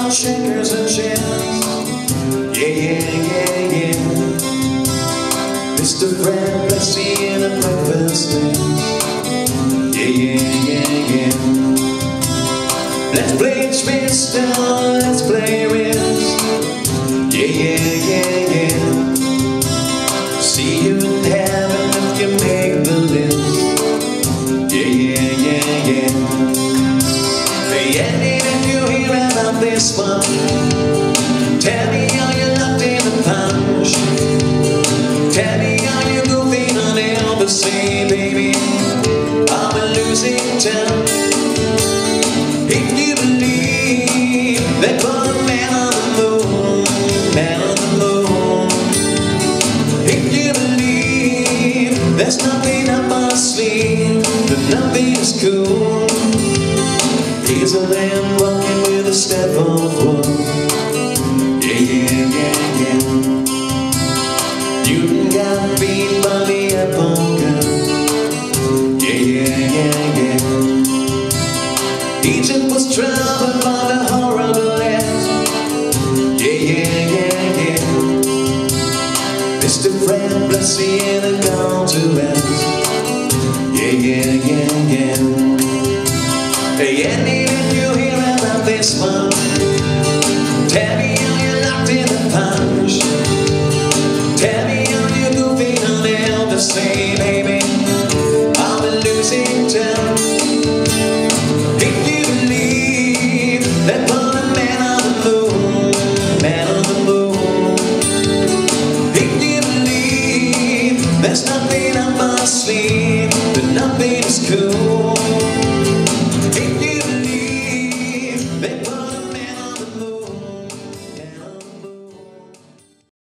on shakers and chairs. Yeah, yeah, yeah, yeah. Mr. Fred, let's see in a breakfast place. Yeah, yeah, yeah, yeah. Let's play Gespielt, let's play REM. Yeah, yeah, yeah, yeah. See you in heaven if you make the list. Yeah, yeah, yeah, yeah. And if you hear about this one, tell me how you locked in the punch. Tell me how you goofing on Elvis. Say, baby, I'm a losing town. If you believe that for a man on the moon, man on the moon. If you believe there's nothing up my sleeve, that nothing is cool. He's a man walking with a step of wood. Yeah, yeah, yeah, yeah. Newton got beat by the apple gun. Yeah, yeah, yeah, yeah. Egypt was troubled by the horrible left. Yeah, yeah, yeah, yeah. Mr. Fred, bless the end and gone to rest. Yeah, yeah, yeah, yeah. Hey, and if you hear about this one, tell me how you locked in the punch. Tell me how you goofing on Elvis. Say, baby, I'm a losing town. If you believe that for a man on the moon, man on the moon. If you believe there's nothing up my sleeve,